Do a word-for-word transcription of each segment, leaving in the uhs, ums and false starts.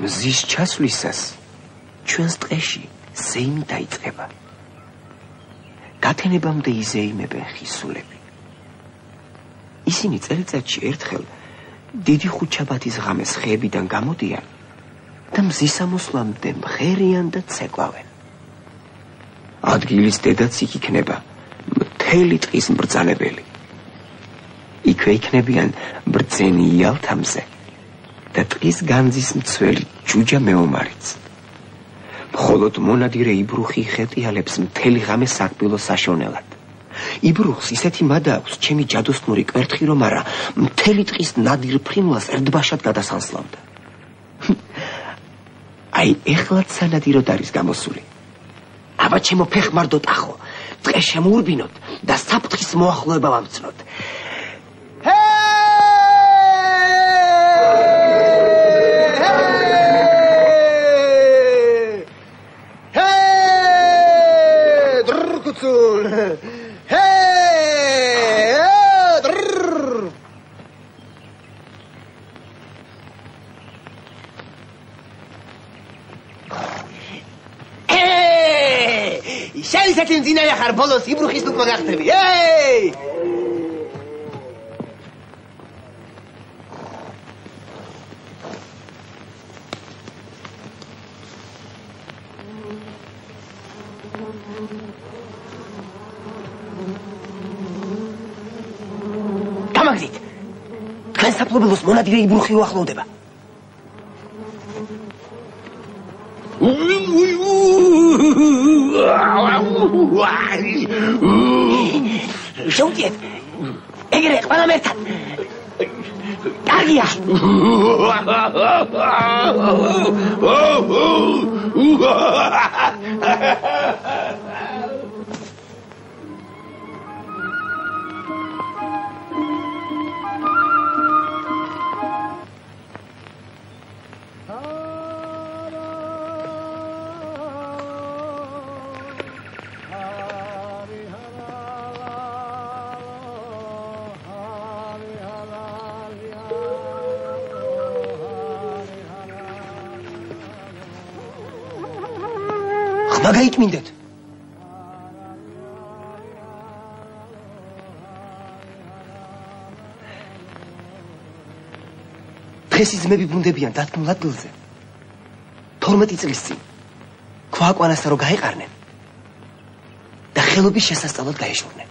მზის ჩასვლისას ჩვენს ტყეში ზეიმი დაიწყება. გათენებამდე იზეიმებენ ხისულები. ისინი წელიწადში ერთხელ დიდი ხუთშაბათის ღამეს ხეებიდან გამოდიან და მზის ამოსვლამდე მღერიან და ცეკვავენ. ადგილის დედაც იქ იქნება მთელი ტყის მბრძანებელი. იქვე იქნებიან ბრძენი იალთამზე და ტყის განძის მცველი ჯუჯა მეომარიც. მხოლოდ მონადირე იბრუხი ხეტიალებს მთელი ღამე სარკმელო საშონელად. იბრუხს ისეთი მადა აქვს ჩემი ჯადოსნური კვერთხი რომ არა მთელი ტყის ნადირ ფრინველს ერთბაშად გადასანსლავდა. აი ეხლაც სანადიროდ არის გამოსული. აბა ჩემო ფეხმარდო ტახო ტყე შემურბინოთ და საფრთხის მოახლოება ვამცნოთ. შევისაკენ ძინაია ხარ ბოლოს იბრუხის თუკმა გახტები. ეი! გამაგზით. თქვენ საფლობელოს მონადირე იბრუხი უახლოვდება. შევდიეთ ეგრე ყველამ ერთად კარგია მაგაიწმინდეთ. დღეს ძმები ბუნდებიან დადგმულ ადგილზე. თორმეტი წლის წინ ქვააკვანასა რო გაეყარნენ და ხელობის შესასწავლად გაეშურნენ.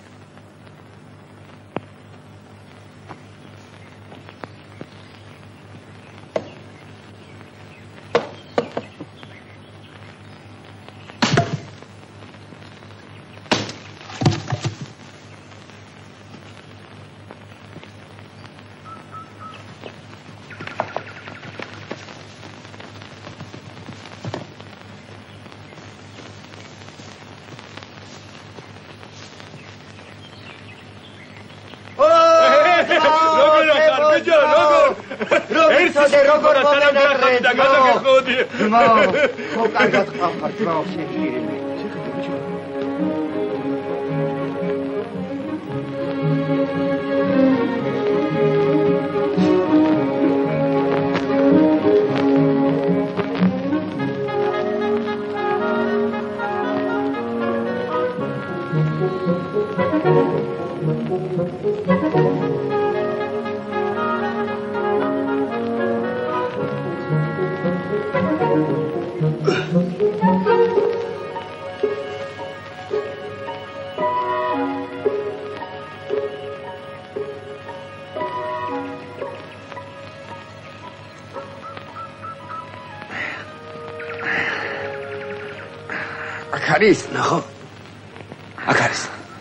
ხო, კარგად ყავხარ, ძმაო, შეჭირიმე. არის, ნახო. აქ არის.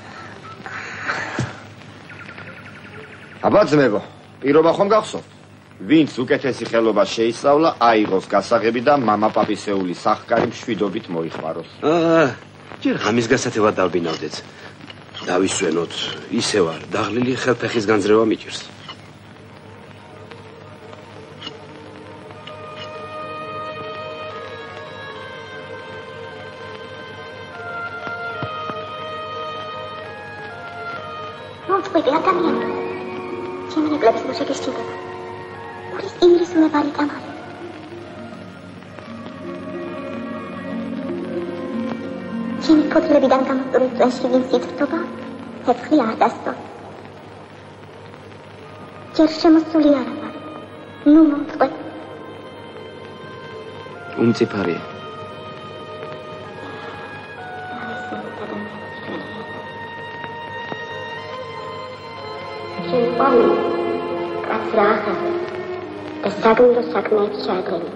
აბა ძმებო, პირობა ხომ გახსოვთ? ვინც უკეთესი ხელობა შეისწავლა, აიღოს გასაღები და მამა პაპისეული სახკარი მშვიდობით მოიხმაროს. აა, ჯერ ღამის გასათევად დავბინავდეთ. დავისვენოთ, ისე ვარ, დაღლილი ხელფეხის განძრევა მიჭირს. მოწყვეტი ადამიანი. ჩემი ნეკლების მუსიკის ჭირდება. ურის ინგლისური ბარიტამალი. ფოთლებიდან გამოსწორების წვენში ვინც ითრთობა, ცეცხლი არ დასწო. ჯერ შემოსული არ ვარ. ნუ მომწყვე. უმწიფარია. შემყვანი კაც რა ახალ და საგნო საქმეებს ჩააგდენი.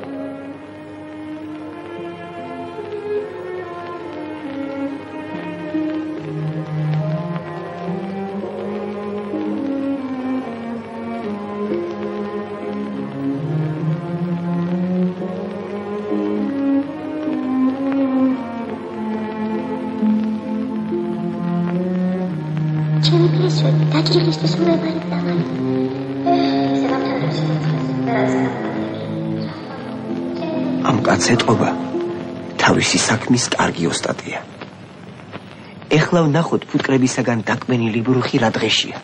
ამ კაცს ეტყობა თავისი საქმის კარგი ოსტატია. ეხლა ვნახოთ ფუტკრებისაგან დაკმენილი ბრუხი რა დღეშია.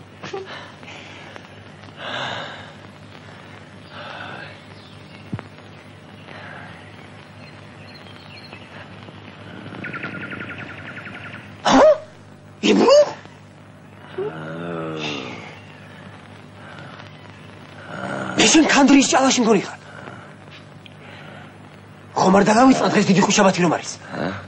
შენ კანდრის ჭალაში მგონი ხარ. ხომ არ დავიწყდა დღეს დიდი ხუშაბათი რომ არის?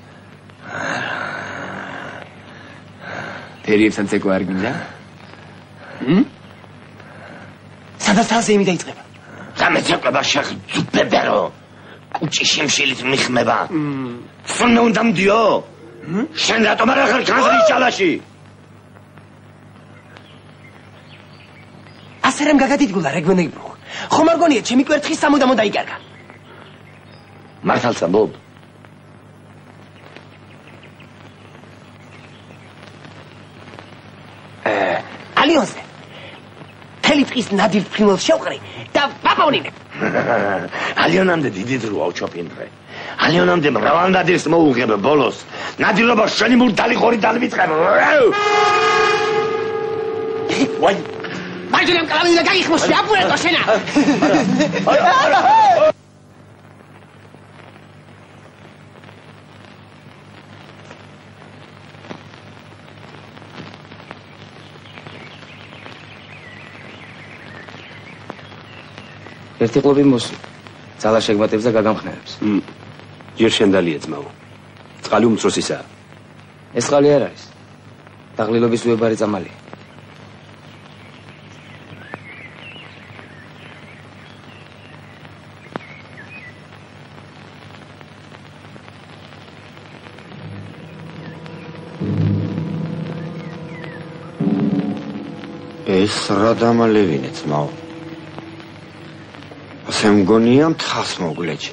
ფერიებთან ცეკვა არ გინდა? ჰმ? სადაც თალზე იმი დაიწყება. გამეცეკვება შეხძუბებერო. კუჭი შემშილით მიხმება. სულ უნდა მდიო. შენ რატომ არ ხარ კანდრის ჭალაში? ასე რამ გაგადიდგულა რეგვენები ბრუხ. ხომ არ გონიათ ჩემი კვერთხის სამუდამო დაიკარგა. მართალცა ბობ. აა ალიონზე. თელი დღის ნადირ ფრინველს შევყრი და ვაპოვნინებ. ალიონამდე დიდი დროა უჩოპინდრე. ალიონამდე მრავალ ნადირს მოუღებ ბოლოს. ნადირობა შენი მურდალი ხორი დალმიწყებ. ვაი Margine am calado de calle, como se apura la cocina. ერთი ყლობი მოსი. ძალა შეგმატებს და გაგამხნევებს. ჯერ შენდალია ძმაო. წყალი უმცროსისაა. ეს წყალი არ არის. დაღლილობის უებარი წამალია. ეს რა დამალევინე ძმაო. ასე მგონია მთას მოგლეჭი.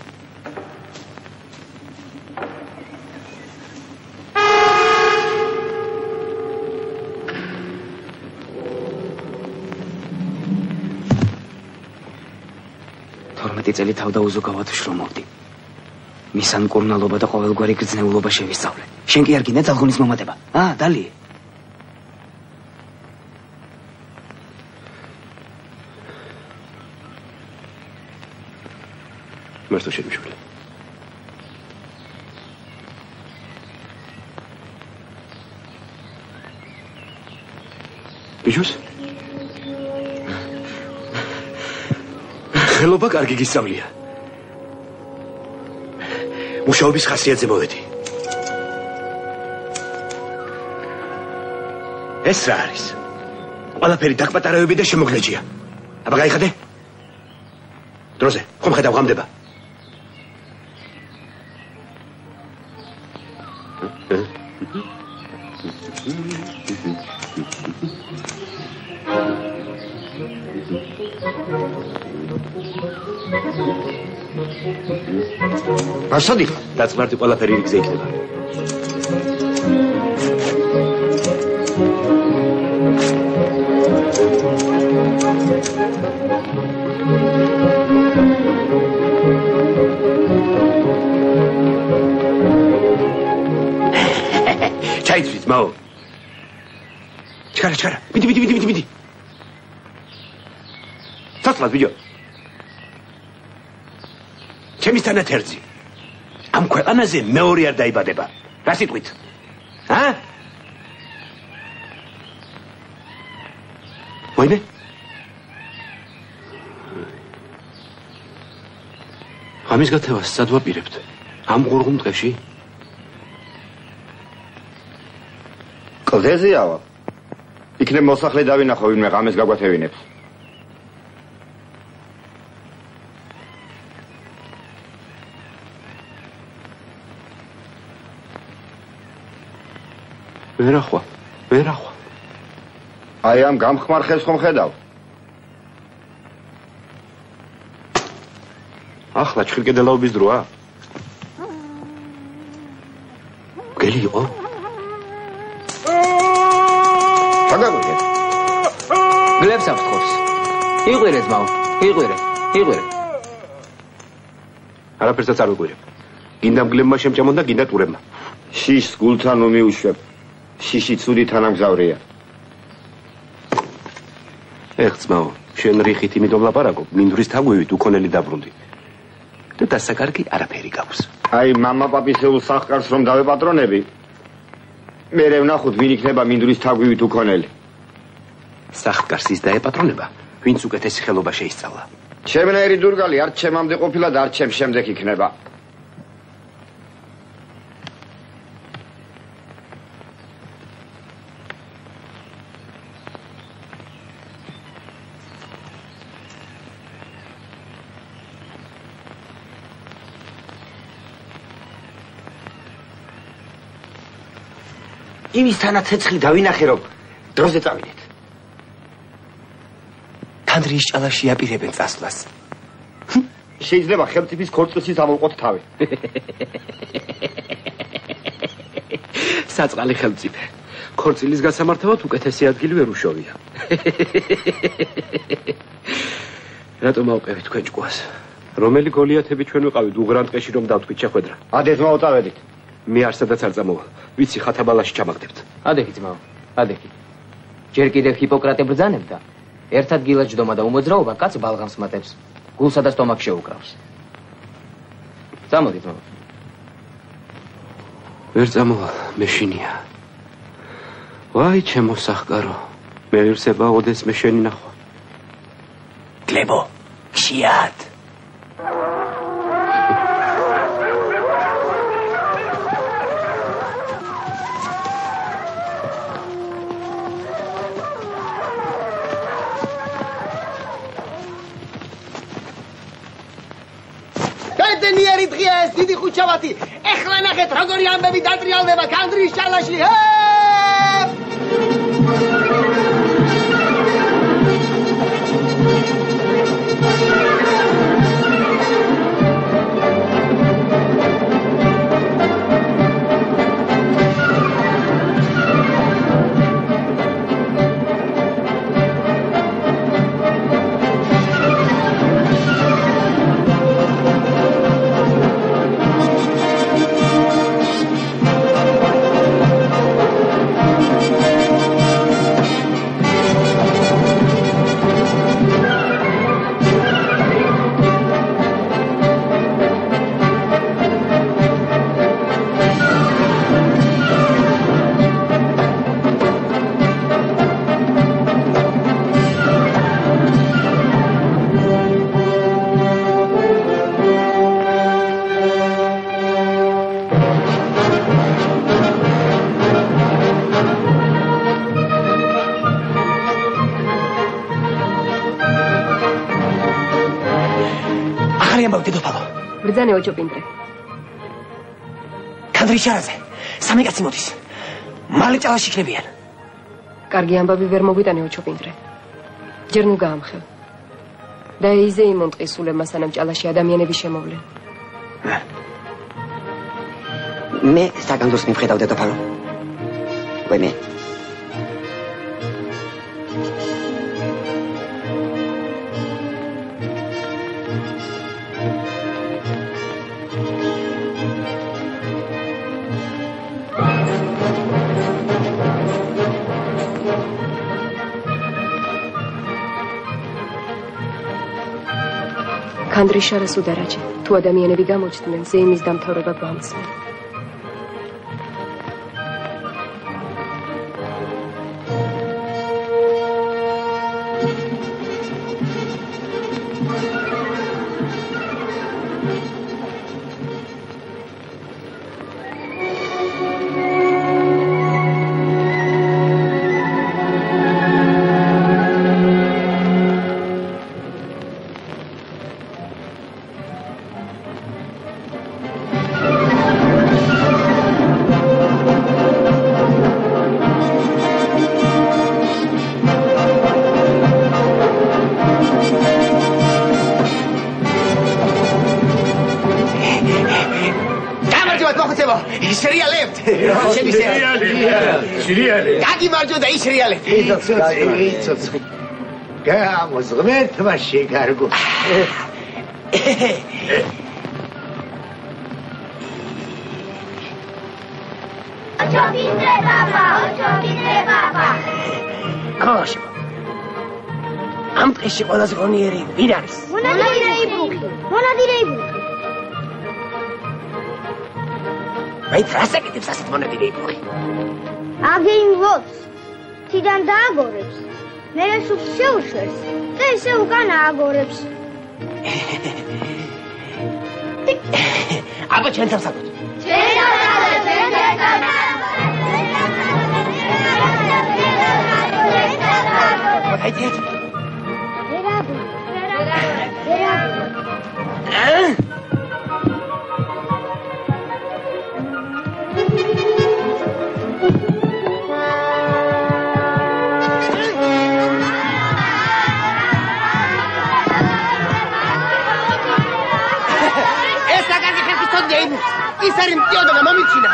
თორმეტი წელი თავდაუზოგავად შრომობდი. მისან მკურნალობა და ყოველგვარი გრძნეულობა შევისწავლე. შენ კი არ გინდა ძალღუნის მომატება? აა, დალი. მართო შემიშველი. ბიჭოს? ხელობა კარგი გისწავლია. მუშაობის ხასიათზე მოვედი. ეს რა არის? ყველაფერი დაკპატარებები და შემოგლეჯია. აბა გაიხადე? დროზე, ხომ ხედავ ღამდება? Არსადი ხარ? დაწმართი ყველაფერი რიგზე იქნება. ჩაიცვით, მაო. ჩქარა, ჩქარა. მიდი, მიდი, მიდი, მიდი. ცოტა ვიდეო. ჩემის თანათერძი. ამ ქვეყანაზე მეორე არ დაიბადება. რა სიტყვით? ჰა? მოიმე? ამის გათევას სად ვაპირებთ? ამ ღურღუმ დღეში? კლდეზეავა. იქნებ მოსახლე დავინახო, ვინმე ღამეს გაგვათევინებს. ვერ ახვა, ვერ ახვა. აი ამ გამხმარ ხელს ხომ ხედავ? ახლა ჩხილკედელაობის დროა? გელი იყო? ჩაგაგვიგეთ. გლებს აფრთხობს. იყვირე ძმაო, იყვირე, იყვირე. არაფერსაც არ ვიყვირებ. გინდა მგლებმა შემჭამონ და გინდა ტურებმა. შიშს გულთან უმიუშვებ. შიში ცუდი თანამგზავრია. ეხ ძმაო, შენ რიხით იმით ვლაპარაკობ, მინდვრის თაგვივით უქონელი დაბრუნდი. და დასაკარგი არაფერი გაქვს. აი მამა პაპისეულ სახკარს რომ დავეპატრონები, მერე ვნახოთ ვინ იქნება მინდვრის თაგვივით უქონელი. სახკარს ის დაეპატრონება, ვინც უკეთესი ხელობა შეისწავლა. ჩემნაირი დურგალი არც ჩემამდე ყოფილა და არც ჩემ შემდეგ იქნება. იმის თანა ცეცხლი დავინახე რომ დროზე წავიდეთ. თანდრის ჭალაში აპირებენ წასვლას. შეიძლება ხელმწიფის ქორწილშიც ამოვყოთ თავი. საწყალი ხელმწიფე. ქორწილის გასამართავად უკეთესი ადგილი ვერ უშოვია. რატომ ავყევით თქვენ ჭკუას? რომელი გოლიათები ჩვენ ვიყავით უღრანტყეში რომ დავთქვით შეხვედრა? ადეთ მოვწავედით. მე არსადაც არ წამოვალ. ვიცი ხათაბალაში ჩამაგდებთ. ადექი ძმაო, ადექი. ჯერ კიდევ ჰიპოკრატე ბრძანებდა. ერთ ადგილად ჯდომა და უმოძრაობა კაც ბალღამს მატებს. გულსა და სტომაქს შეუკრავს. წამოდი ძმაო. ვერ წამოვალ, მეშინია. ვაი, ჩემო სახკარო. მე ვირსება ოდეს მე შენი ნახვა. გლებო, ხიად. ნიერი დღეა ეს დიდი ხუჩავათი. ეხლა ნახეთ როგორი ამბები დატრიალდება კანდრის ჭალაში. ბრძანე ოჩოპინდრე. კანდრის ჭალაზე სამი კაცი მოდის. მალე ჭალაში იქნებიან. კარგი ამბავი ვერ მოგვიტანე ოჩოპინდრე. ჯერ ნუ გაამხელ. და იზე იმონტყი სულებმა სანამ ჭალაში ადამიანები შემოვლენ. მე საგანდოს მივხედავ დედოფალო. ვემე. კანდრის შარას უდარაჯი. თუ ადამიანები გამოჩნდნენ, ზეიმის დამთავრება გვამცნო. გაგიმარჯო და ისრიალე. გამოზღმეთ მასში კარგო. ოჩობინდე ბაბა, ოჩობინდე ბაბა. კოშ. ამ დღეში ყველაზე ღონიერი ვინ არის? მონადირე იბრუხი. მონადირე იბრუხი. ვაით რასაკეთებს ასეთ მონადირე იბრუხი? აგეიმვობს. თიდან დააგორებს. მე სულს შეუშვერს და ესე უკან ააგორებს. აბა ჩვენ დავსაკოთ. ჩვენ დავსაკოთ, ჩვენ დავსაკოთ. აი ეს. ვერაბუ. ვერაბუ. აა? ის არის მტიოდა და მომიჩინა.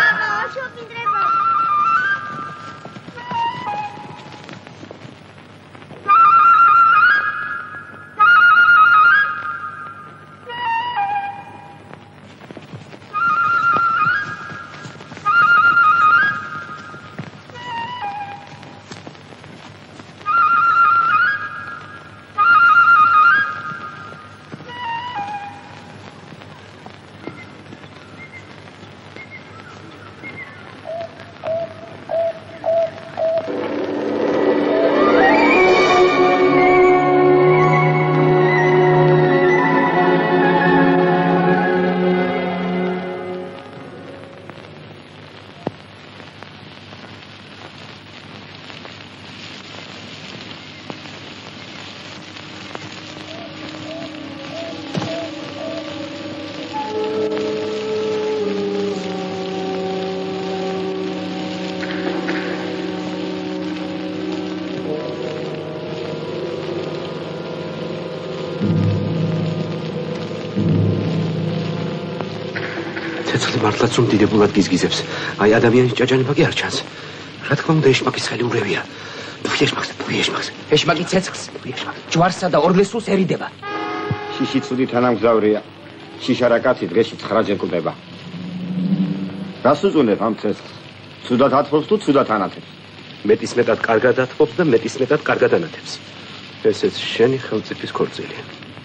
მართლაც რომ დიდებულად გიზგიზებს. აი ადამიანის ჭაჭანებაგი არ ჩანს. რა თქმა უნდა ეშმაკის ხელი ურევია. თუ ეშმაკს, თუ ეშმაკს. ეშმაკი ცეცხლს, თუ ეშმაკს. ჯვარსა და ორლესულს ერიდება. შიში ცუდი თანამგზავრია. შიშარა კაცი დღეში ცხრაჯერ კვდება. რას უძუნებ ამ ცეცხლს? ცუდად ათბობს თუ ცუდად ანათებს? მეტის მეტად კარგად ათბობს და მეტის მეტად კარგად ანათებს. ესეც შენი ხელმწიფის ქორწილია.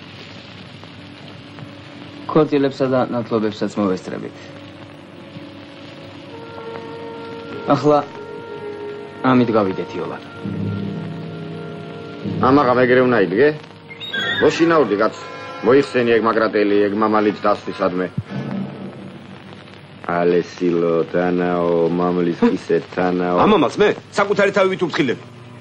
ქორწილებსა და ნათლობებსაც მოვესწრებით. ახლა ამით გავიდეთ იოლად. ამაღა მეგრე უნდა იდგე? მოშინაურდი კაც. მოიხსენი ეგ მაგრატელი, ეგ მამალით დასვისადმე. ალესილო თანაო, მამლის კისე თანაო. ამამალს მე საკუთარი თავივით უფრთხილები.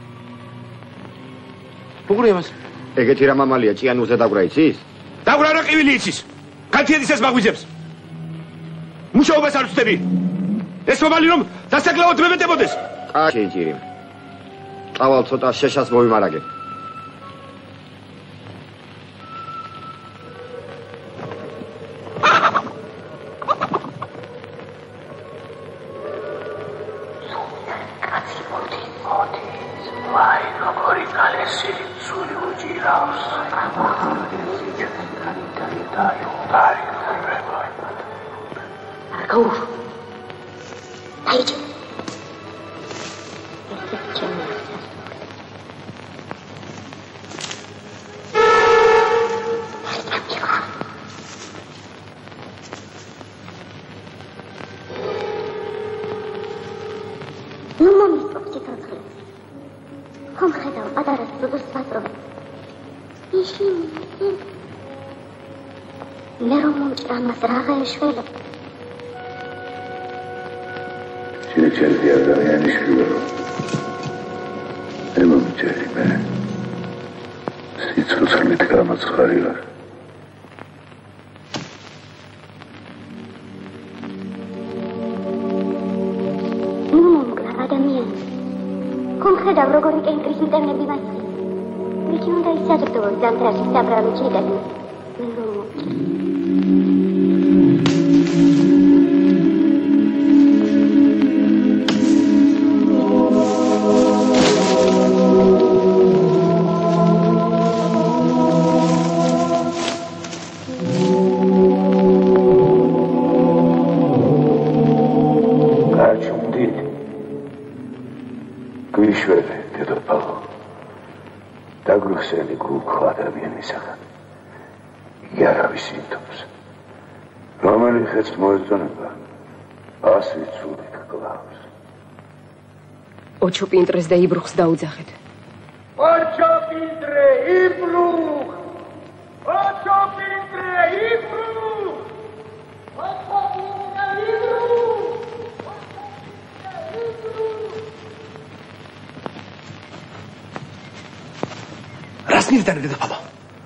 უყურე მას. ეგეთი რა მამალია, ჭიანურზე დაგვრა იცის? დაგვრა რა ყივილი იცის? განთიადისას მაგვიძებს. მუშაობას არ ვწდები. ეს მომალი რომ დასაკლავად მემეტებოდეს. კაჩი ჭირი. წავალ ცოტა შეშას მოვიმარაგე. ხსენი გულქო ადამიანისაგან. იგი არავის სინდომს. რომელი ხეც მოეწონება, ასე ცუდით კლავს. ოჩო პინტრეს და იბრუხს დაუძახეთ. ოჩო პინტრე, იბრუხ! ოჩო პინტრე, იბრუხ! ოჩო პინტრე, იბრუხ! რას მივდანე დედოფალო?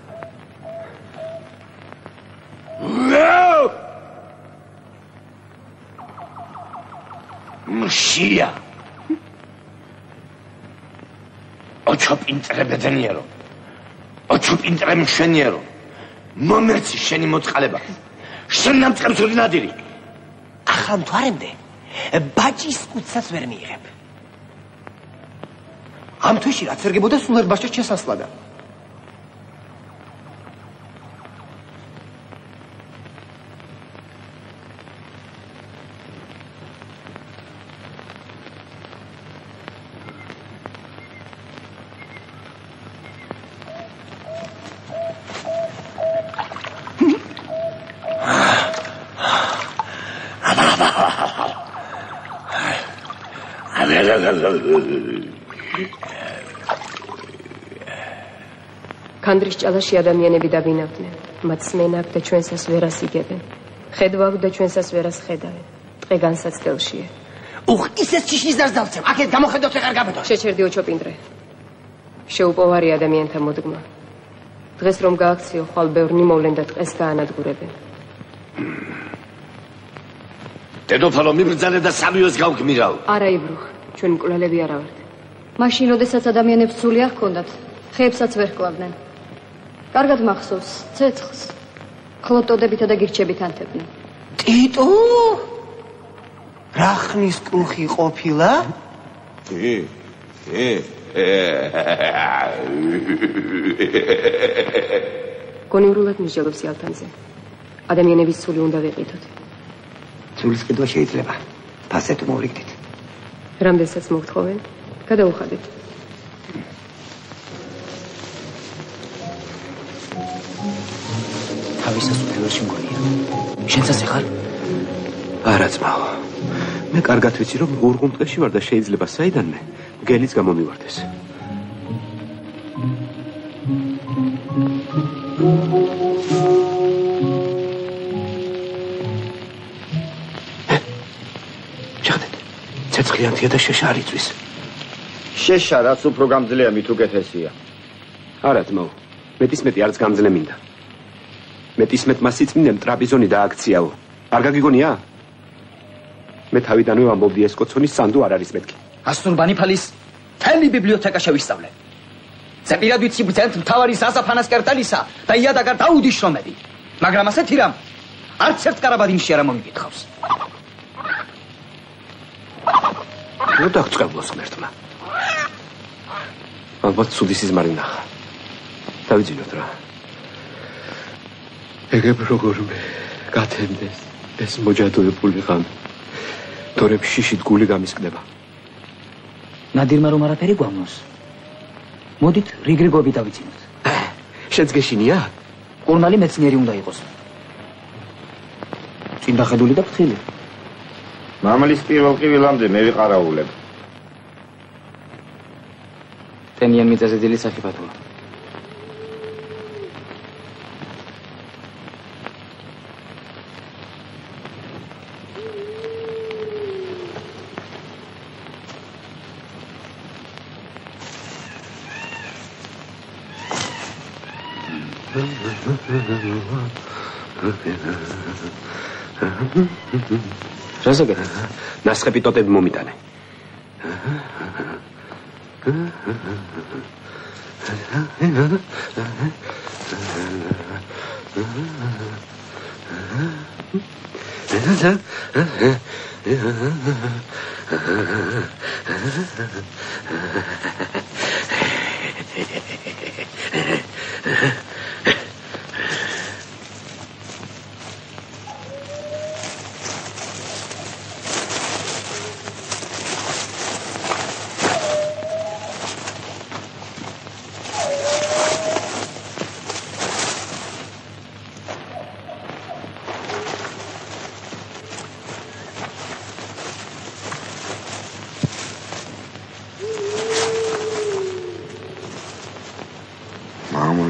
მშია ოჩო პინტრე ბედნიერო ოჩო პინტრე მშვენიერო მომერცი შენი მოწყალება შენ დამწყებს რინადირი ახლა მთვარემდე ბაჭის კუცას ვერ მიიღებ ამ თვეში რაც ვერ გებოდა სულ ერთ ბაჭას შესასვლადა ქანდრის ჭალაში ადამიანები დაბინავდნენ. მათ სმენა აქვს და ჩვენსას ვერას იგებენ. ხედვა აქვს და ჩვენსას ვერას ხედავენ. დღე განსაცდელშია. უხ, ისეს ჩიშის დარს დავცემ. აქეთ გამოხედოთ ეღარ გაბედო. შეჩერდი ოჩო პინტრე. შეუპოვარი ადამიანთა მოდგმა. დღეს რომ გააქციო, ხვალ ბევრნი მოვლენ და ტყეს გაანადგურებენ. დედოფალო მიბრძანე და სამივეს გავგმირავ. არა იბრუხ, ჩვენ მკვლელები არა ვართ. მაშინ როდესაც ადამიანებს სული არ ჰქონდათ, ხეებსაც ვერ ჰკლავდნენ. კარგად მახსოვს, ცეცხლს ხლოტოდებითა და გირჩებით ანთებდნენ. ტიტო? რა ხნის კრუხი ყოფილა? ე, ე, გონივრულად მსჯელობს იალთანზე. ადამიანების სული უნდა ვიყიდოთ. სულის ყიდვა შეიძლება. ფასეთ მოვლიგდით. რამდენსაც მოგთხოვენ? გადაუხადეთ. თავისას უფლებაში მგონია. შენსაც ეხარ? არა ძმაო. მე კარგად ვიცი რომ ორღუნტყეში ვარ და შეიძლება საიდანმე მგელიც გამომივარდეს. შეხედეთ. ცეცხლიანთია და შეშა არ იწვის. შეშა რაც უფრო გამძლეა მით უკეთესია. არა ძმაო. მეტისმეტი არც გამძლე მინდა. მეტისმეტ მას იწმინდემ ტრაპიზონი დააქციაო. არ გაგიგონია? მე თავიდანვე ვამბობდი ეს კოცონის სანდო არ არის მეთქი. ასურბანიფალის მთელი ბიბლიოთეკა შევისწავლე. ზეპირად ვიცი ბრძენთ მთავარი სასაფანას კერტალისა და იადაგარ დაუდის შრომები. მაგრამ ასეთი რამ არც ერთ კარაბადინში არ მომიკითხავს. ნუ დაგწყებლოს ღმერთმა. ალბათ ცუდი სიზმარი ნახა. დავიძინოთ რა. ეგებ როგორმე გათენდეს ეს მოჯადოებული ღამე. თორებს შიშით გული გამისკდება. ნადირმა რომ არაფერი გვამნოს. მოდით რიგრიგობით დავიცინოთ. შენც გეშინია? კურნალი მეცნიერი უნდა იყოს. წინდახედული და ფრთხილი. მამლის პირველ ყივილამდე მე ვიყარაულებ. ტენიან მიწაზე დილის სახიფათოა. რაზე ნასხები ტოტები მომიტანე.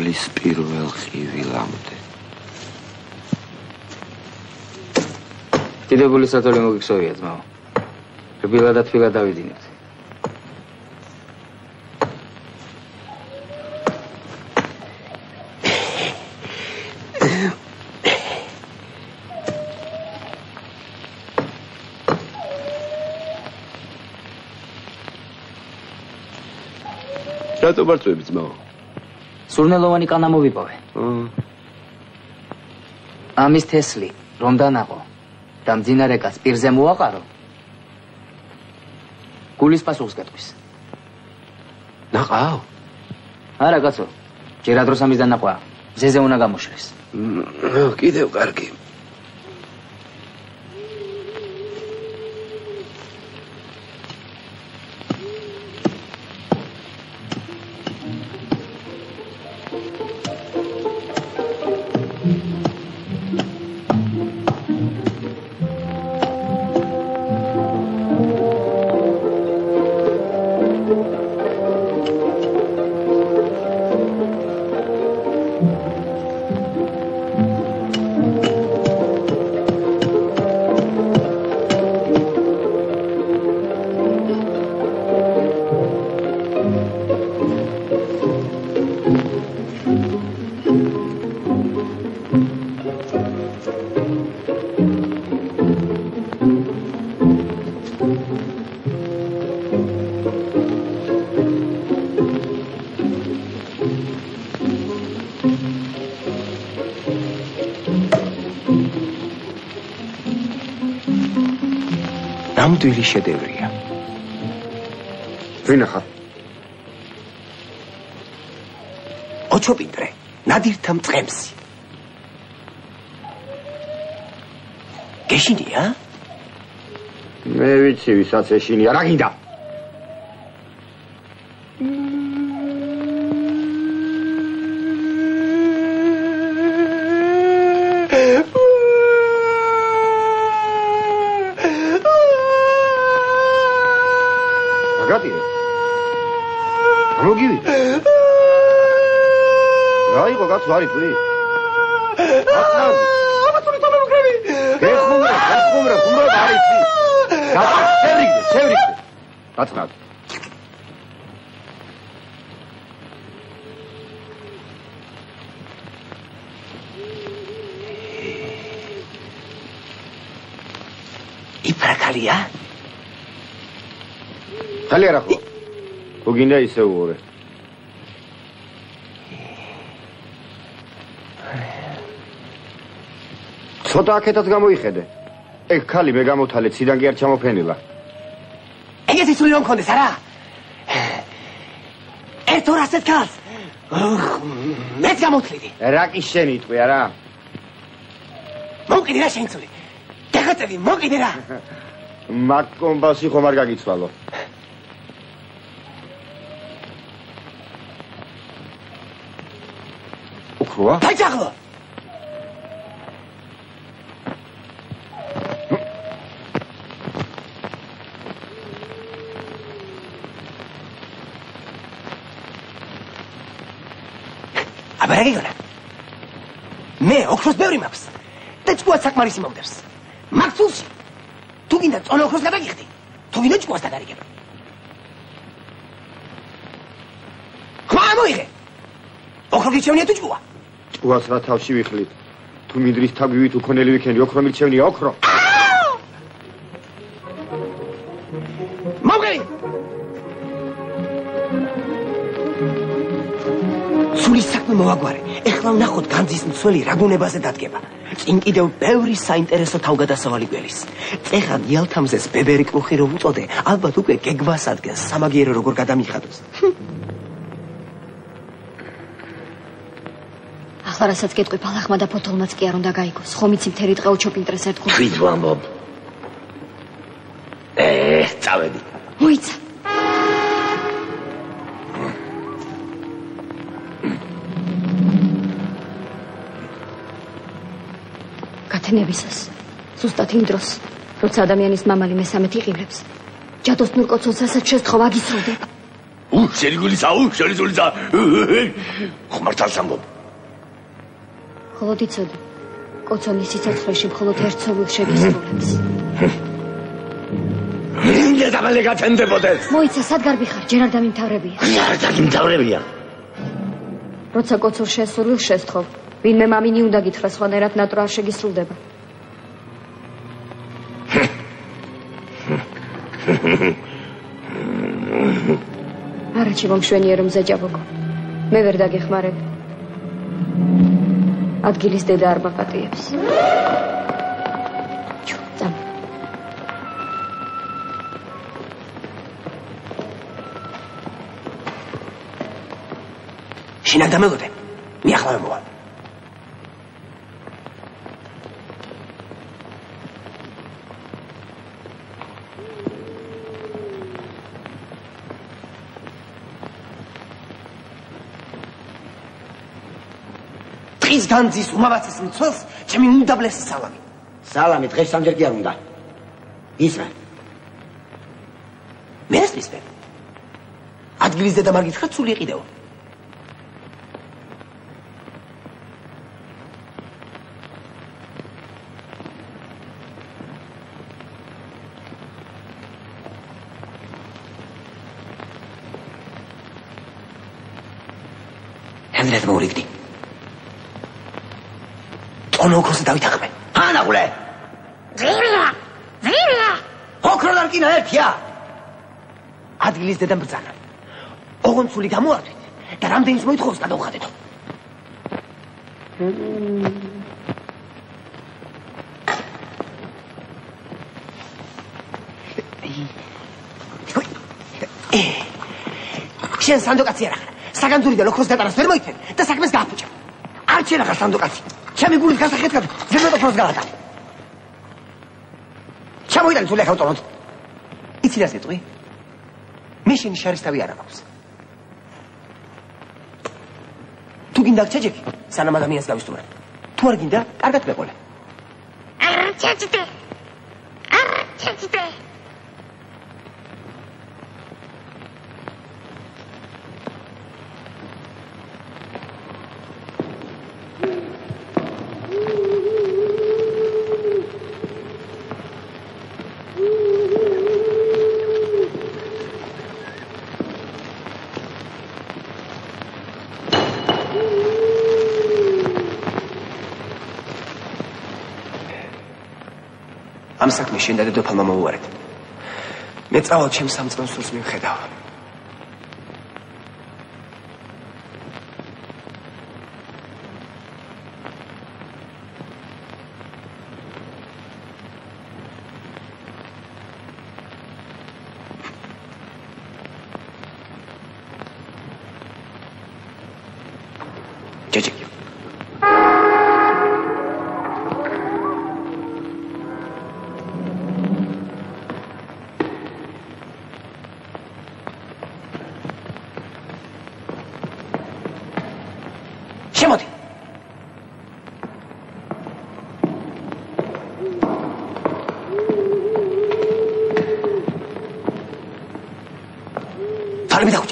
წლის პირველ ხივილამდე. დიდებული სათოლი მოგიქცევია ძმაო. რბილა და თბილა დავიდინეთ. რატო მარწვები ძმაო? სურნელოვანი კანა მოვიპოვე. ამის თესლი რომ დანაყო და მძინარე კაცს პირზე მოაყარო. გულის პასუხს გეტყვის. ნაყავ? არა კაცო, ჯერ ადროს ამის დანაყვა მზეზე უნდა გამოშლეს. კიდევ კარგი. ნამდვილი შედევრია. ვინ ახარ? ოჩოპინდრე, ნადირთა მწყემსი. გეშინია? მე ვიცი, ვისაც ეშინია, რა გინდა? Sorry, please. What's up? Ama tuni tome mukrebi. Gekhumra, gekhumra, khumra baritsi. Gatsa, sevrigde, sevrigde. Gatsa. Iprakalia? Khali ara kho. Tu ginda ise uore. ცოტა აქეთაც გამოიხედე. ეგ ხალი მე გამოთალე ციდან კი არ ჩამოფენილა. ეგეთი სული რომ მქონდეს არა? ერთ ორასეთ ხალს. მეც გამოთლიდი. რა კი შენ იტყვი არა? მოკიდე რა შენ სული. დახაწევი მოკიდე რა. მაგ კომბასი ხომ არ გაგიცვალო. უკროა? დაჭაღლო. აბა რა გიგონა? მე ოქროს ბევრი მაქვს და ჭკუაც საკმარისი მომდევს. მაგ ცულში თუ გინდა წონა ოქროს გადაგიხდი, თუ გინდა ჭკუას დაგარიგებ. ხმა მოიღე. ოქრო გიჩევნია თუ ჭკუა? ჭკუას რა თავში ვიხლით? თუ მინდრის თაგვივით უქონელი ვიქენი, ოქრო მიჩევნია ოქრო. მოგერი. სულის საქმე მოვაგვარე. ეხლა ვნახოთ განძის მცველი რა გუნებაზე დადგება. წინ კიდევ ბევრი საინტერესო თავგადასავალი გველის. წეხან იალთამზეს ბებერი კრუხი რომ უწოდე, ალბათ უკვე გეგმას ადგენს სამაგიერო როგორ გადამიხადოს. ახლა რასაც გეტყვი ბალახმა და ფოთოლმაც კი არ უნდა გაიგოს. ხომ იცი მთელი დღე ოჩოპინტრეს ერთგულ. თვით ვამბობ. ე, წავედი. მოიცა. გათენებისას, ზუსტად იმ დროს, როცა ადამიანის მამალი მესამედ იყილებს, ჯადოსნურ კოცონს რასაც შესთხოვ აგისროდება. უ შენი გულისა უ შენი გულისა ხმართალს ამბობ ხოლოდ იცოდი კოცონის სიცოცხლეში მხოლოდ ერთ ცოლს შეგისრულებს მინდა დამალე გათენდებოდეს მოიცა სად გარბიხარ ჯერ არ დამიმთავრებია არ დამიმთავრებია როცა კოცურ შესრულილ შესთხოვ ვინმე მამინი უნდა გითხრა სხვანაირად ნატვრა არ შეგისრულდება არაჩი მომშვენიერო მზა ჭაბუკო მე ვერ დაგეხმარებ ადგილის დედა არ მაპატიებს ჩუ წამ შინაგ დამელოდე მე ახლა მოვალ ის განძის უმავაცის მცველს ჩემი უნდაბლესი სალამი. სალამი დღეს სამჯერ კი არ უნდა. ისმე. მე ესმისმე. ადგილის დედა მაგ გითხრა ცული იყიდეო. ამდრეთ მოვრიგდი. ono okrose davით ახმე. ანაღლე. ზირია, ზირია. ოქროდარ კინა ერთია. ადგილის დედამ ბრძანა. ოღონდ სული გამოართვით და რამდენის მოითხოვს გადავხადეთო. შენ სანდოკაცი არა ხარ. საგანძურიდან ოქროს დატანას ვერ მოიწენ და საქმეს გააფუჭა. არ შენ ახარ სანდოკაცი. ჩემი გულის გასახეთქად ზემოთ ოქროს გავატანე. ჩამოიტანე სული ახლა ვწონოთ. იცი რა სიტყვი? მე შენი შარისთავი არ აქვს. თუ გინდა ჩეჭექი, სანამ ადამიანს გავისტუმრებ. თუ არ გინდა, კარგად მეყოლე. არ ჩეჭდე. არ ჩეჭდე. ამ საქმეს შენ და დედოფალმა მოუარეთ. მე წავალ ჩემს სამწმენ სულს მივხედავ. ჩეჭექი. შემოდი. თალები დახუჭე.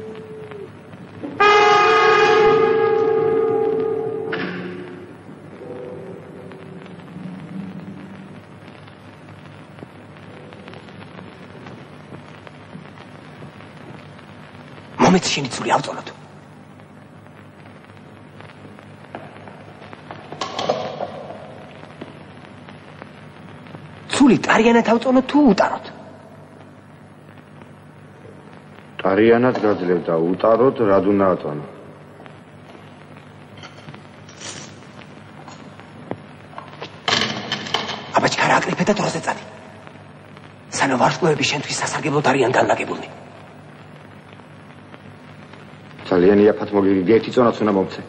მომეც შენი ცული ავწონოთ. სული ტარიანად ავწონოთ თუ უტაროთ? ტარიანად გაძლევ და უტაროთ, რად უნდა აწონო? აბაჭკარა აკრიფე და დროზე წადი. სანამ ვარსკვლავები შენთვის სასარგებლოდ არიან განლაგებულნი. ძალიან იაფად მოგიგე, ერთი წონაც უნდა მომცე.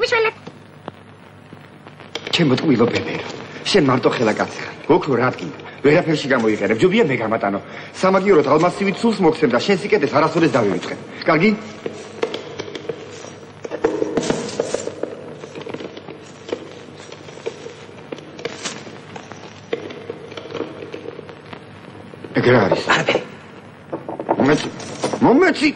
ჩემო ტყუილო ბებერო, შენ მარტო ხელა კაცი ხარ. ოქრო რა გინდა? ვერაფერში გამოიყენებ. ჯობია მე გამატანო. სამაგიეროდ ალმასივით სულს მოგცემ და შენ სიკეთეს არასოდეს დავივიწყე. კარგი? ეგრე არის. არაფერი. მომეცი. მომეცი.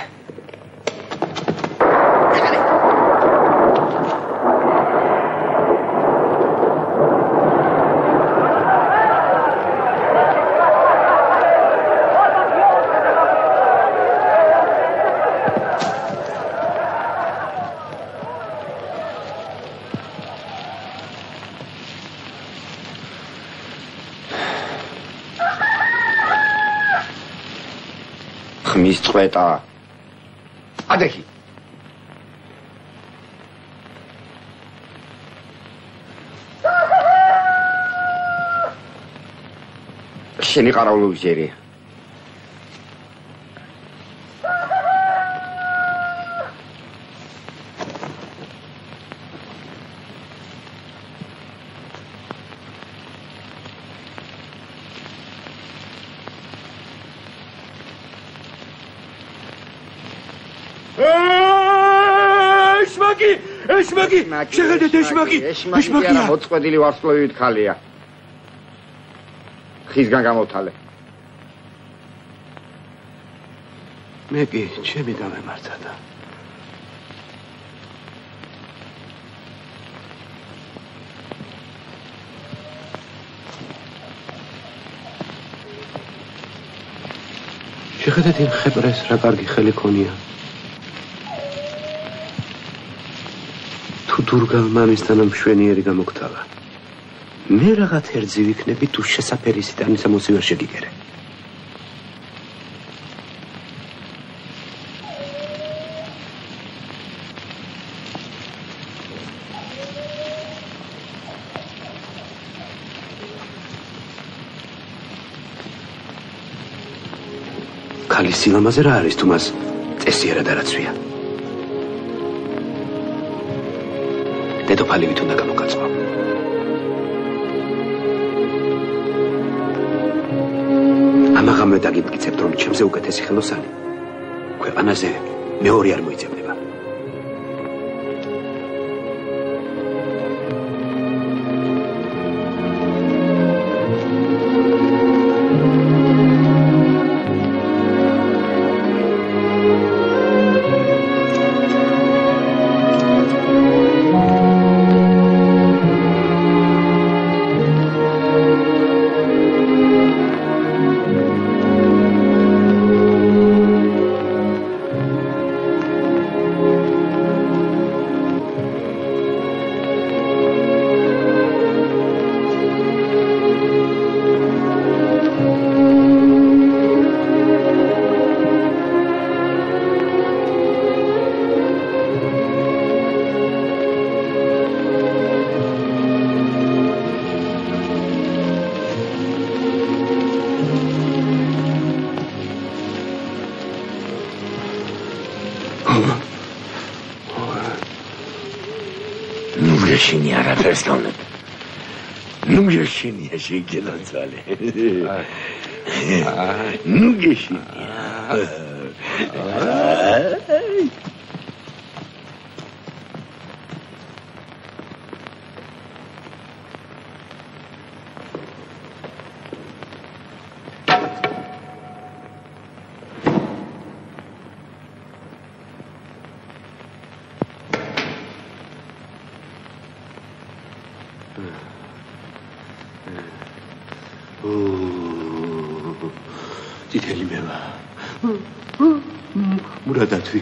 ხმის წვეტა. ადექი. შენი ყარაულობის ჯერია. ეშმაკი, ეშმაკი, შეხედეთ ეშმაკი, ეშმაკი არა მოწყვეტილი ვარსკვლავით ქალია. ხისგან გამოვთალე. მე კი ჩემი დამემართა და შეხედეთ იმ ხეპრეს რა კარგი ხელი ქონია. თუ დურგალ მამისთან მშვენიერი გამოგთალა. მე რაღაც ერთზი ვიქნები თუ შესაფერისით ამის ამოსი ვერ შეგიგერე. ქალის სილამაზე რა არის თუ მას წესიერად არაცვია. დედოფალი ვით უნდა გამოგაწყო. ამაღამ მე დაგიმტკიცებთ რომ ჩემზე უკეთესი ხელოსანი ქვეყანაზე მეორე არ მოიძებნება. Numierzenie arabes konet. Numierzenie się kiedy dzale. Numierzenie. წითელი მელა. მურადათვი.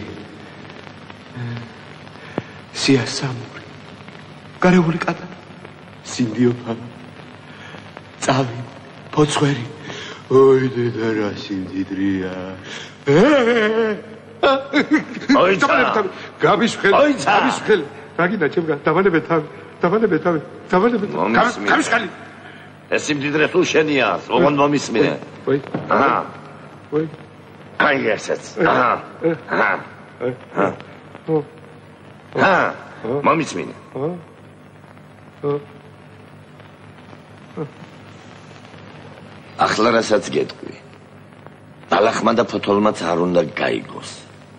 სიასამური. გარეული კატა. სინდიოფა. წავი. ფოცხვერი. ოი დედა რა სიმდიდრია. ოიცა. გამისხელ. გამისხელ. რაგინა ჩემგან დავანებე თავი. დავანებე თავი. დავანებე. გამისხელი. ეს სიმდიდრე თუ შენია, ოღონ მომისმინე. ვაი. აჰა. ვაი. აი ესეც. აჰა. აჰა. აჰა. აჰა. მომისმინე. აჰა. ახლა რასაც გეტყვი. ბალახმა და ფოთოლმაც არ უნდა გაიგოს.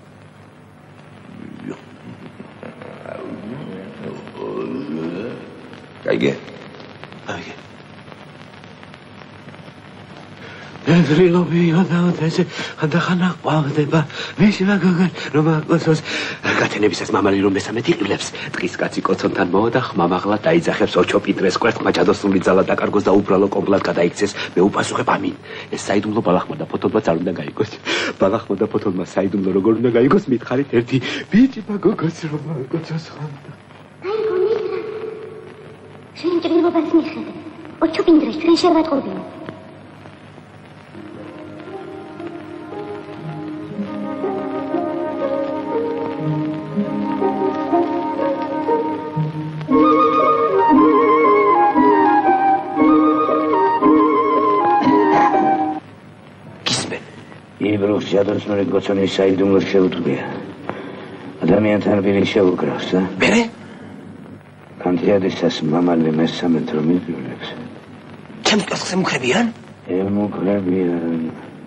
გაიგე? გაიგე. ედრილობი ოდაოდეზე ხანდახანა ყვავდება მისი მაგოგან რომ აკოცოს გათენებისას მამალი რომ მესამედ იყილებს ტყის კაცი კოცონთან მოვა ხმამაღლა დაიძახებს ოჩოპინდრეს კვერთხმა ჯადოსნული ძალა დაკარგოს და უბრალო კომბლად გადაიქცეს მე უპასუხებ ამინ ეს საიდუმლო ბალახმა და ფოთოლმაც არ უნდა გაიგოს ბალახმა და ფოთოლმა საიდუმლო როგორ უნდა გაიგოს მითხარით ერთი ბიჭი მაგოგას რომ აკოცოს ხანდა აი გონიხრა შენ ჭრილობას მიხედე ოჩოპინდრეს ჩვენ შევატყობინო იბრუხ ჯადოსნური კოცონის საიდუმლოს შეუდგია. ადამიანთან ბირი შეუგრავს, ა? მერე? კანტიადისას მამალი მესამედ რომ იყილებს. ჩემს კაცს ემუქრებიან? ემუქრებიან.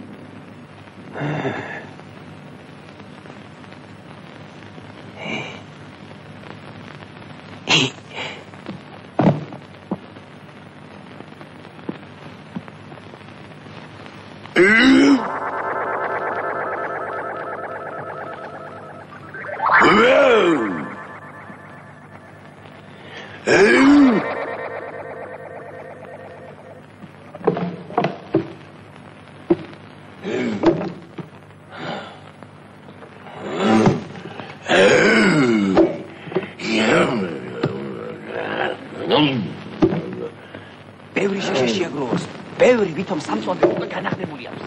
ბევრი შეშეშია გროს. ბევრი ვითომ სამწვანე უკვე განახმებული აქვს.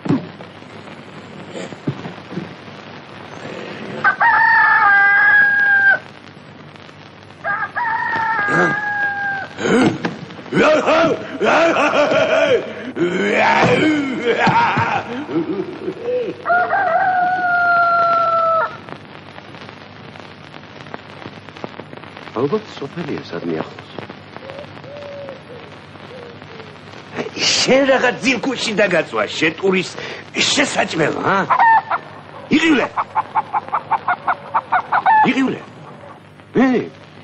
ალბათ სოფელია სადმე ახლოს. შენ რაღაც ძილქუში დაგაწვა, შენ ტურის შესაჭმელა, ა? იყივლე. იყივლე. ე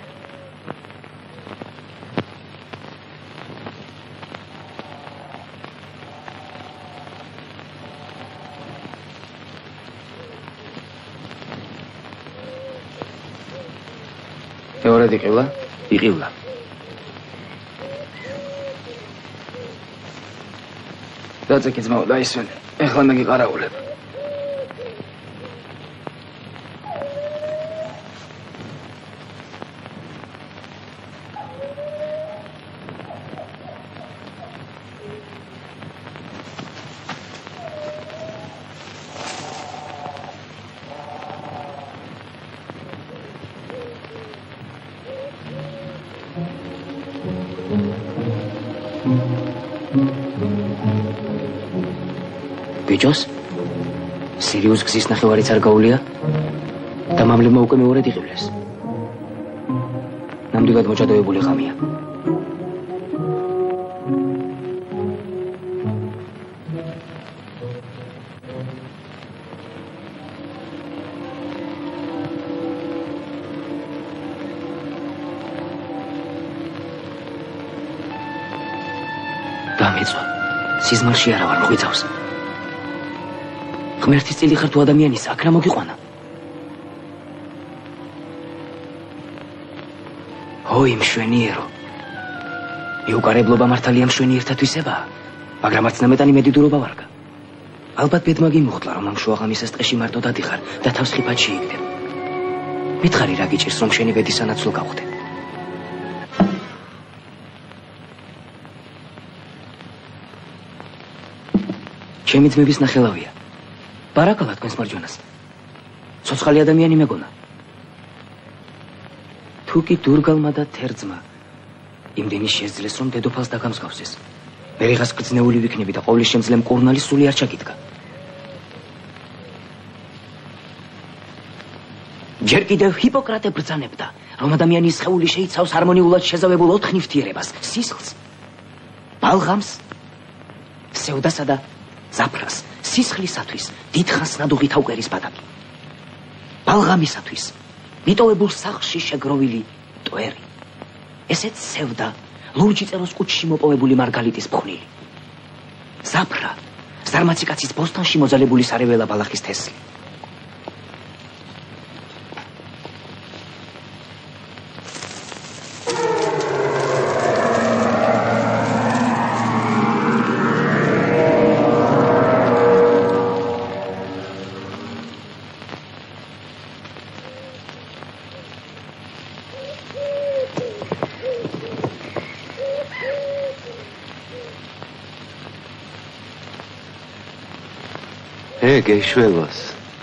მეორე იყივლა? იყივლა. დაწეკი ძმაო დაისვენე. ეხლა მეგიყარაულებ. ბიჭოს სირიუს გზის ნახევარიც არ გაუვლია და მამლებმა უკვე მეორედ იყივლეს. ნამდვილად მოჭადოებული ღამეა. დამეწვა სიზმარში არა ვარ მოგვიწავს. ღმერთის წილი ხარ თუ ადამიანის აქ რა მოგიყვანა? ой, მშვენიერო. მიუყარებლობა მართალია მშვენიერთა თვისებაა, მაგრამ არც ნამეტანი მედიდურობა ვარგა. ალბათ ბედმა გიმუხტლა, რომ ამ შუაღამისას ტყეში მარტო დადიხარ და თავს ხიფად შეიგდებ. მითხარი რა გიჭირს, რომ შენი ბედის სანაცვლო გავხდე. ჩემი ძმების ნახელავია. ბარაკალა თქვენს მარჯვენას. ცოცხალი ადამიანი მეგონა. თუ კი დურგალმა და თერძმა იმდენი შეძლეს, რომ დედოფალს დაგამსგავსეს. მე რიღას გრძნეული ვიქნები და ყოვლის შემძლე მკურნალი სული არ ჩაგიდგა. ჯერ კიდევ ჰიპოკრატე ბრძანებდა, რომ ადამიანის სხეული შეიცავს ჰარმონიულად შეზავებულ ოთხ ნივთიერებას: სისხლს, ბალღამს, სევდასა და ზაფრას სისხლისათვის დიდხანს ნადუღით აუყერის ბადაკი. ბალღამისათვის მიტოვებულ სახლში შეგროვილი ტვერი. ესეც სევდა ლურჯი წეროს კუჩში მოპოვებული მარგალიტის ფხვნილი. ზაფრა ზარმაცი კაცის ბოსტონში მოძალებული სარეველა ბალახის თესლი. გეშველოს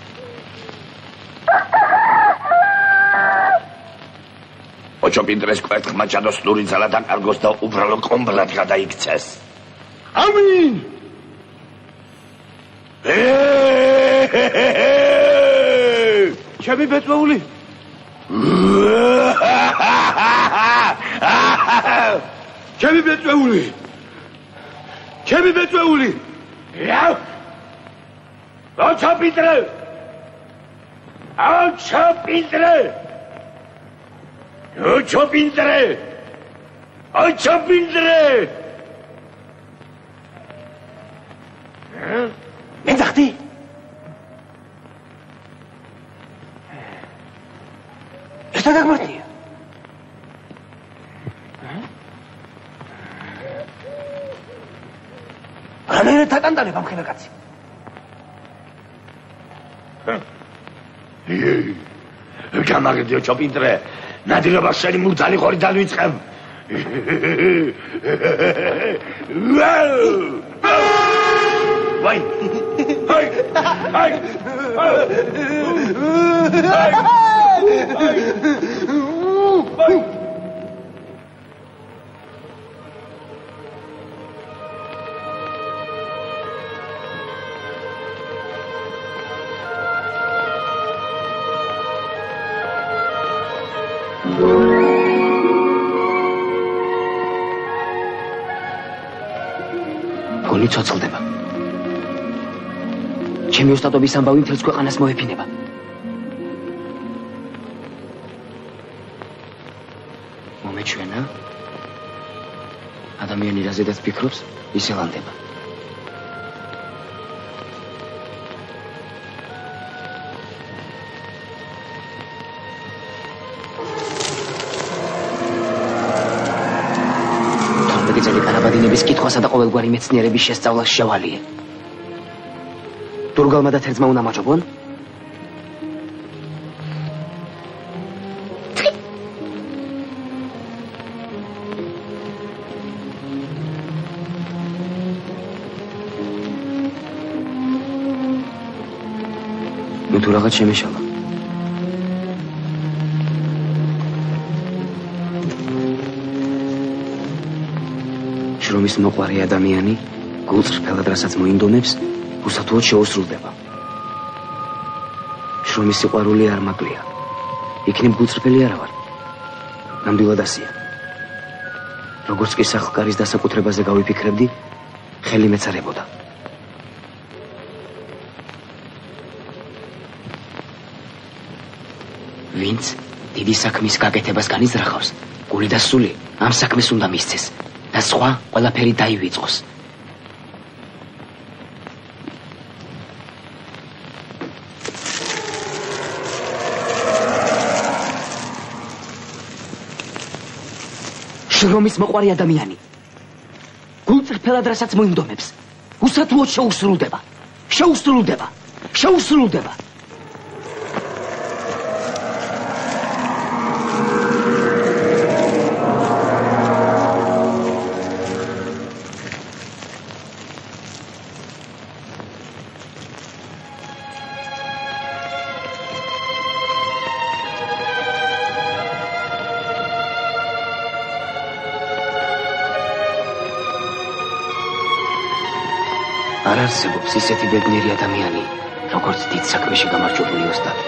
ოჩოპინდრეს კვერთხმა ჯადოსნური ძალა დაკარგოს და უბრალო კომბრად გადაიქცეს. ამინ! ჩემი ბეწვეული ჩემი ბეწვეული ჩემი ბეწვეული ოჩოპინდრე ოჩოპინდრე ოჩოპინდრე ოჩოპინდრე მენძახდი ერთად აგმართია რანაირად დაკანტანებ ამ ხელაკაცი გამაგრდი ოჩოპინდრე ნადირობა შენი მუძალი ხორი დავიწყებ ვაი აი აი აი ფონი ცოცხლდება. ჩემი ოსტატობის ამბავი მთელს ქვეყანას მოეფინება. მომეჩვენა? ადამიანი რაზედაც ფიქრობს, ისე ლანდება. კარაბადინების კითხვასა და ყოველგვარი მეცნიერების შესწავლას შევალიე. დურგალმა და თერძმა უნდა მაჯობონ? ნუ თუ რაღაც შემეშალა. შრომის მოყვარე ადამიანი გულწრფელად რასაც მოინდომებს, უსათუოდ შეუსრულდება. შრომის სიყვარული არ მაკლია. იქნებ გულწრფელი არა ვარ. ნამდვილად ასია. როგორც კი სახლკარის დასაკუთრებაზე გავიფიქრებდი, ხელი მეცარებოდა. ვინც დიდი საქმის გაკეთებას განიზრახავს, გული და სული ამ საქმეს უნდა მისცეს. და სხვა ყველაფერი დაივიწყოს. შრომის მოყვარე ადამიანი გულწრფელად რასაც მოინდომებს, უსათუოდ შეუსრულდება. შეუსრულდება. შეუსრულდება. არ არსებობს ისეთი ბედნიერი ადამიანი, როგორც დიდ საქმეში გამარჯვებული ოსტატი.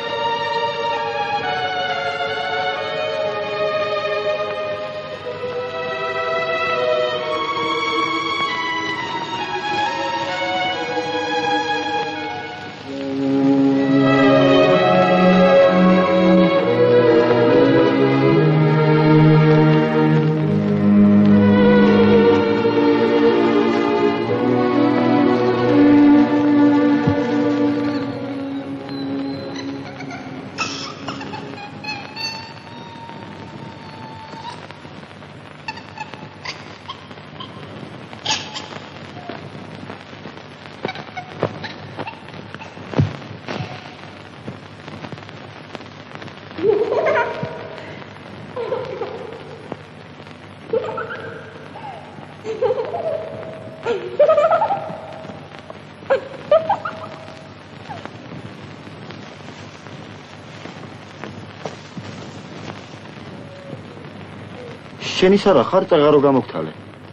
შენის არა ხარ წაღარო გამოგთალე.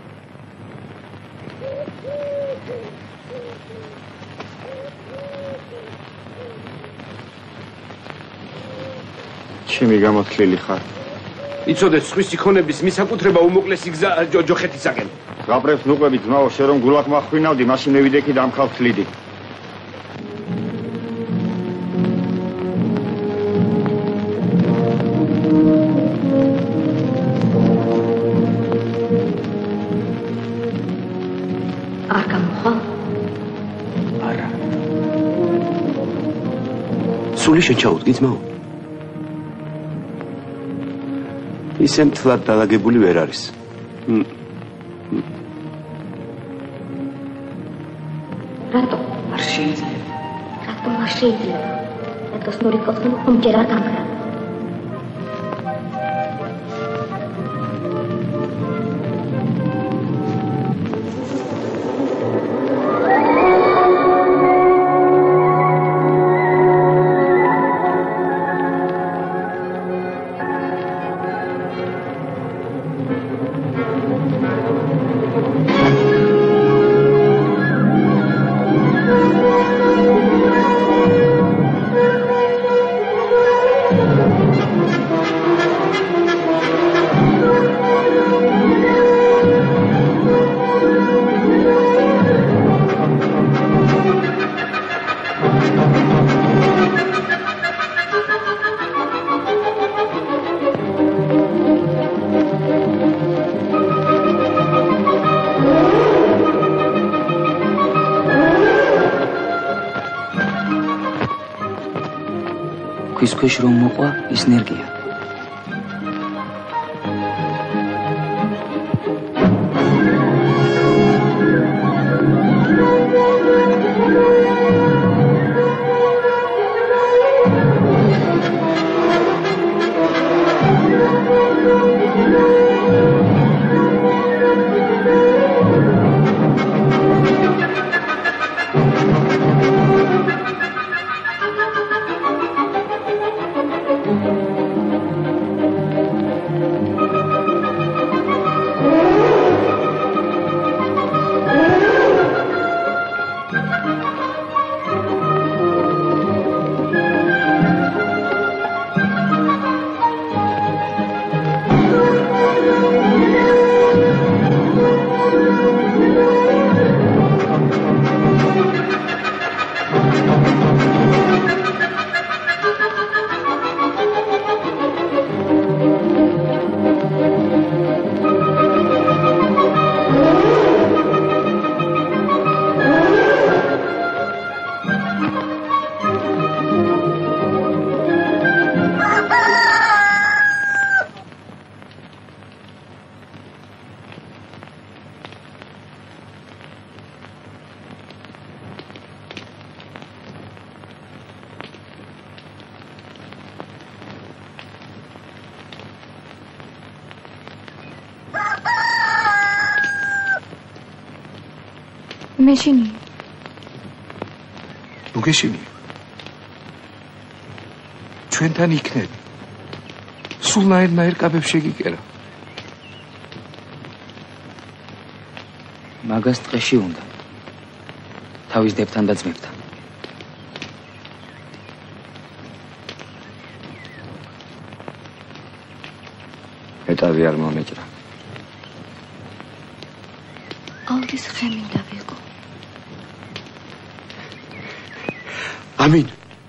ჩემი გამოთლილი ხარ. იცოდე სხვისი ქონების მისაკუთრება უმოკლესი გზა ჯოჯოხეთისაკენ. გაპრებს ნუყვები ძმაო, შე რომ გულაკ მახვინავდი, მაშინ მე ვიდექი და ამქავთლიდი. არ გამოხვალ? არა. სული შეჩაუდგი ძმაო? ისე მთლად დალაგებული ვერ არის. რატო? არ შეიძლება. რატო არ შეიძლება? რატო სნურიკოვსკი ხომ ჯერ არ გამხრა? ქვის ქვეშ რომ მოყვა ის ენერგია. მეშინი. ნუ გეშინი. ჩვენთან იქნები. სულ ნაირ-ნაირ კაბებს შეგიკერა. მაგას ტყეში უნდა. თავის დებთან და ძმებთან. ეტავი არ მომეჭრა. ალდის ხემინდა ვიყო. ამინ.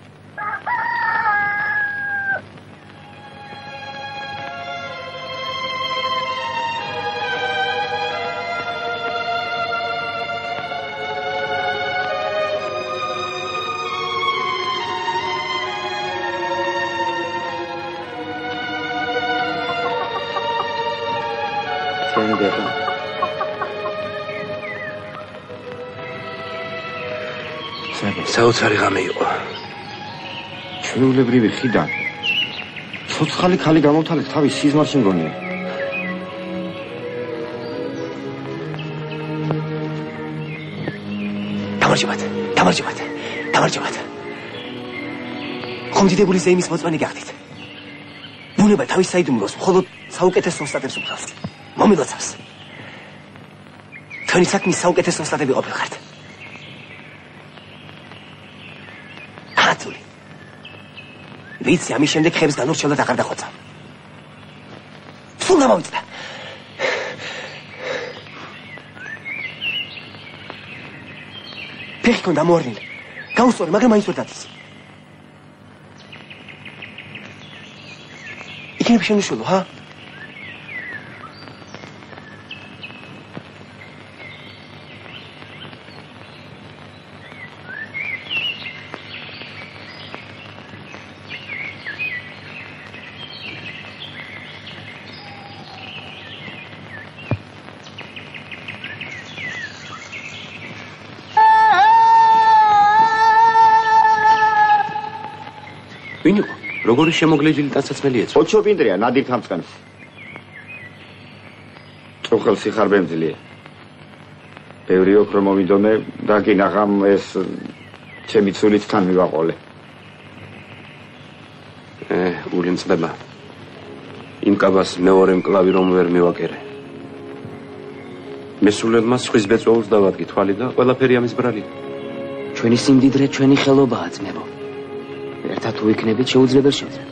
თენდება. საოცარი ღამე იყო. ჩვეულებრივი ხიდან ცოცხალი ხალი გამოვთალეთ თავის სიზმარში მგონია. გამარჯობათ, გამარჯობათ, გამარჯობათ. ხომ დიდებული ზეიმის მოწმენი გახდით? ბუნება თავის საიდუმლოს მხოლოდ საუკეთესო ოსტატებს უხავს. მომილოცავს. თქვენი საქმის საუკეთესო ოსტატები ყოფილხართ. ათული. ვიცი, ამის შემდეგ ხებს განურჩევლად აღარ დახოცა. სულ გამოვიწდა. ფეხი კონდა მოარნილი. გაუსწორი, მაგრამ მაინც ვერ დადის. იქნებ შემიშულო, ჰა? ვინ იყო? როგორი შემოგლეჯილი ტანსაცმელი ეცვა? ოჩო პინტრია, ნადირ თამწყემს. წუხელ სიხარბემძლია. ბევრი ოქრო მომიდონე და გინაღამ ეს ჩემი ცულით თან მივაყოლე. ე, გული მწყება. იმ კაბას მეორე მკლავი რომ ვერ მივაკერე. მესულებმა სხვის ბეწვეულს დავადგი თვალი და ყველაფერი ამის ბრალი. ჩვენი სიმდიდრე, ჩვენი ხელობაა, ძმებო. ერთად თუ იქნებით შეუძლებელ შევძლებთ.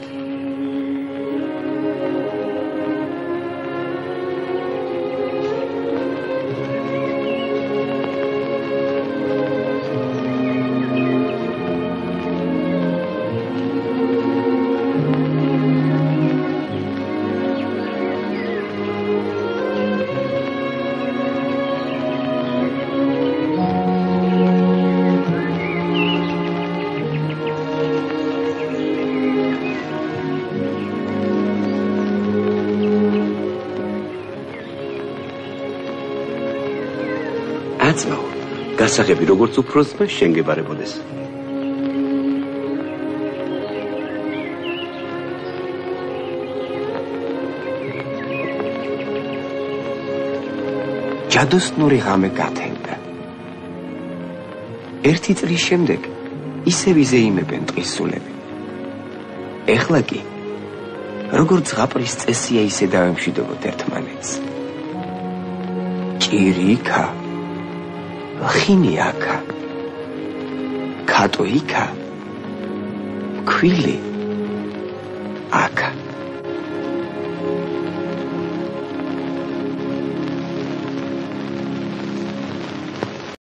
აცმაო, გასაღები როგორც უფროსმა შენ გებარებოდეს. ჯადოსნური ღამე გათენდა. ერთი წლის შემდეგ ისევ იზეიმებენ ტყისულები. ეხლა კი როგორც ზღაპრის წესია ისე დავემშვიდობოთ ერთმანეთს. ჭირიქა ხინი აქა, ქატო იქა, ქვილი